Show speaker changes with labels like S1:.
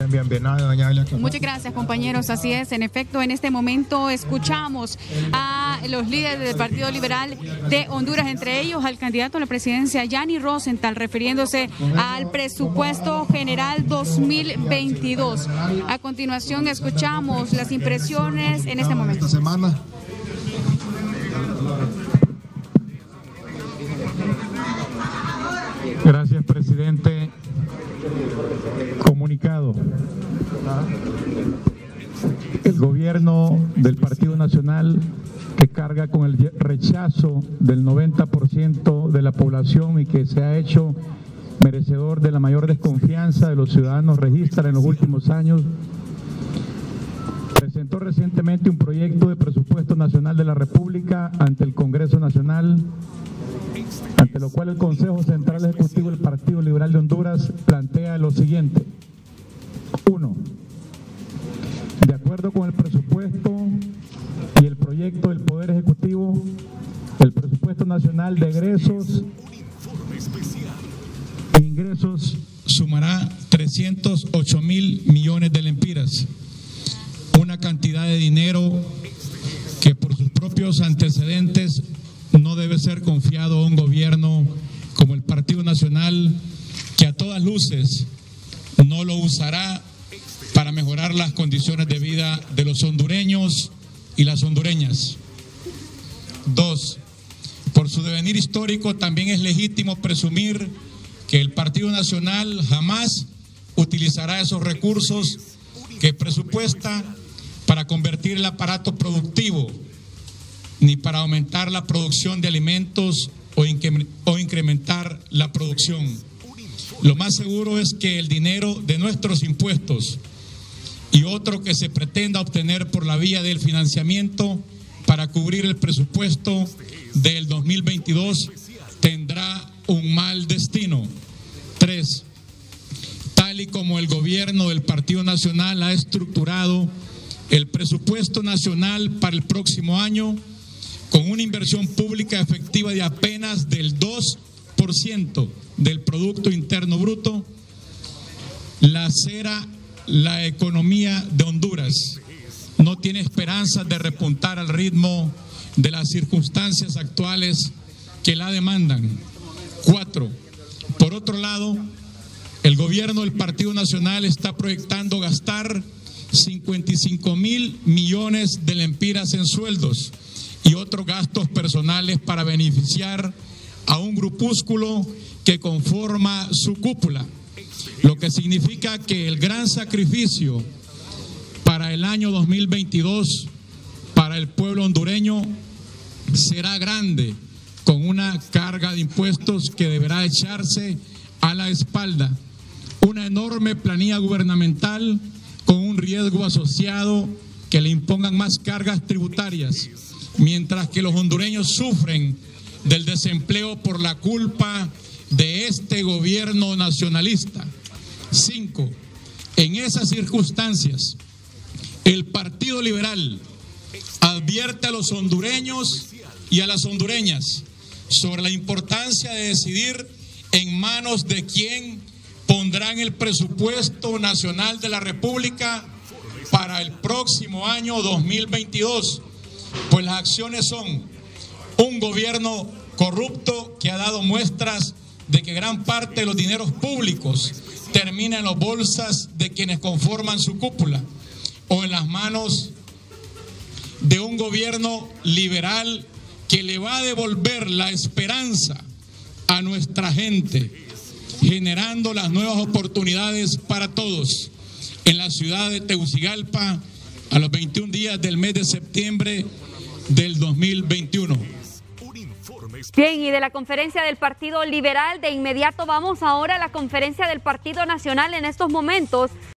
S1: Muchas gracias, compañeros. Así es, en efecto, en este momento escuchamos a los líderes del Partido Liberal de Honduras, entre ellos al candidato a la presidencia, Yanni Rosenthal, refiriéndose al presupuesto general 2022. A continuación, escuchamos las impresiones en este momento.
S2: Gracias, presidente. Comunicado. El gobierno del Partido Nacional, que carga con el rechazo del 90% de la población y que se ha hecho merecedor de la mayor desconfianza de los ciudadanos, registra en los últimos años, presentó recientemente un proyecto de presupuesto nacional de la República ante el Congreso Nacional, ante lo cual el Consejo Central Ejecutivo del Partido Liberal de Honduras plantea lo siguiente. 1. De acuerdo con el presupuesto y el proyecto del Poder Ejecutivo, el presupuesto nacional de egresos e ingresos sumará 308.000 millones de lempiras, una cantidad de dinero que por sus propios antecedentes no debe ser confiado a un gobierno como el Partido Nacional, que a todas luces no lo usará para mejorar las condiciones de vida de los hondureños y las hondureñas. 2. Por su devenir histórico, también es legítimo presumir que el Partido Nacional jamás utilizará esos recursos que presupuesta para convertir el aparato productivo, ni para aumentar la producción de alimentos o incrementar la producción. Lo más seguro es que el dinero de nuestros impuestos y otro que se pretenda obtener por la vía del financiamiento para cubrir el presupuesto del 2022 tendrá un mal destino. 3. Tal y como el gobierno del Partido Nacional ha estructurado el presupuesto nacional para el próximo año, con una inversión pública efectiva de apenas del 2% del Producto Interno Bruto, la economía de Honduras no tiene esperanza de repuntar al ritmo de las circunstancias actuales que la demandan. 4. Por otro lado, el gobierno del Partido Nacional está proyectando gastar 55.000 millones de lempiras en sueldos y otros gastos personales para beneficiar a un grupúsculo que conforma su cúpula, lo que significa que el gran sacrificio para el año 2022 para el pueblo hondureño será grande, con una carga de impuestos que deberá echarse a la espalda, una enorme planilla gubernamental con un riesgo asociado que le impongan más cargas tributarias, mientras que los hondureños sufren del desempleo por la culpa de este gobierno nacionalista. 5. En esas circunstancias, el Partido Liberal advierte a los hondureños y a las hondureñas sobre la importancia de decidir en manos de quién pondrán el presupuesto nacional de la República para el próximo año 2022. Pues las acciones son un gobierno corrupto que ha dado muestras de que gran parte de los dineros públicos termina en las bolsas de quienes conforman su cúpula o en las manos de un gobierno liberal que le va a devolver la esperanza a nuestra gente, generando las nuevas oportunidades para todos en la ciudad de Tegucigalpa a los 21 días del mes de septiembre del 2021.
S3: Bien, y de la conferencia del Partido Liberal, de inmediato vamos ahora a la conferencia del Partido Nacional en estos momentos.